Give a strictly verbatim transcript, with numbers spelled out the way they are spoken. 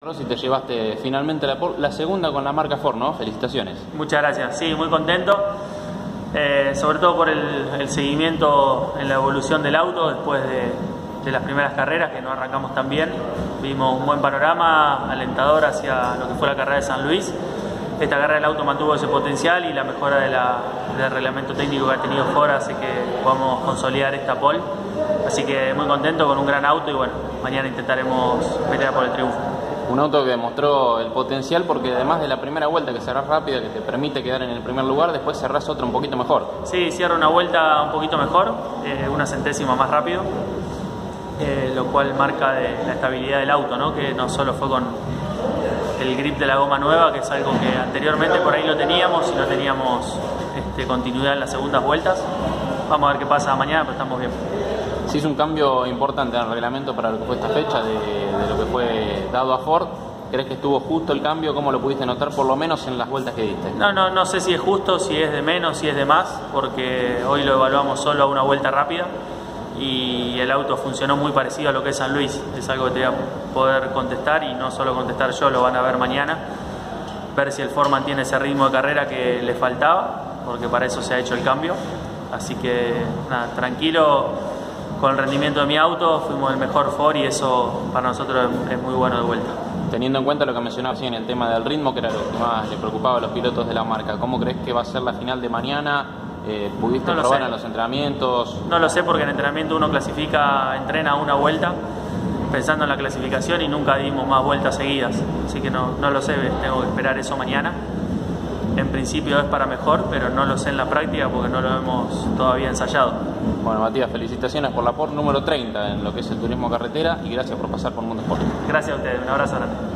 Rossi, te llevaste finalmente la, la segunda con la marca Ford, ¿no? Felicitaciones. Muchas gracias, sí, muy contento, eh, sobre todo por el, el seguimiento en la evolución del auto después de, de las primeras carreras, que no arrancamos tan bien. Vimos un buen panorama alentador hacia lo que fue la carrera de San Luis. Esta carrera del auto mantuvo ese potencial y la mejora de la, del reglamento técnico que ha tenido Ford hace que podamos consolidar esta pole. Así que muy contento con un gran auto y bueno, mañana intentaremos pelear por el triunfo. Un auto que demostró el potencial porque además de la primera vuelta que cerrás rápida, que te permite quedar en el primer lugar, después cerrás otra un poquito mejor. Sí, cierro una vuelta un poquito mejor, eh, una centésima más rápido, eh, lo cual marca de la estabilidad del auto, ¿no? Que no solo fue con el grip de la goma nueva, que es algo que anteriormente por ahí lo teníamos y no teníamos este, continuidad en las segundas vueltas. Vamos a ver qué pasa mañana, pero estamos bien. Se hizo un cambio importante en el reglamento para lo que fue esta fecha, de, de lo que fue dado a Ford. ¿Crees que estuvo justo el cambio? ¿Cómo lo pudiste notar, por lo menos en las vueltas que diste? No, no, no sé si es justo, si es de menos, si es de más, porque hoy lo evaluamos solo a una vuelta rápida y el auto funcionó muy parecido a lo que es San Luis. Es algo que te voy a poder contestar y no solo contestar yo, lo van a ver mañana. Ver si el Ford mantiene ese ritmo de carrera que le faltaba, porque para eso se ha hecho el cambio. Así que, nada, tranquilo. Con el rendimiento de mi auto fuimos el mejor Ford y eso para nosotros es muy bueno de vuelta. Teniendo en cuenta lo que mencionaba recién, el tema del ritmo, que era lo que más le preocupaba a los pilotos de la marca, ¿cómo crees que va a ser la final de mañana? Eh, ¿Pudiste no probar sé. en los entrenamientos? No lo sé, porque en entrenamiento uno clasifica, entrena una vuelta pensando en la clasificación y nunca dimos más vueltas seguidas. Así que no, no lo sé, tengo que esperar eso mañana. En principio es para mejor, pero no lo sé en la práctica porque no lo hemos todavía ensayado. Bueno, Matías, felicitaciones por la Ford número treinta en lo que es el turismo carretera y gracias por pasar por Mundo Sport. Gracias a ustedes, un abrazo grande.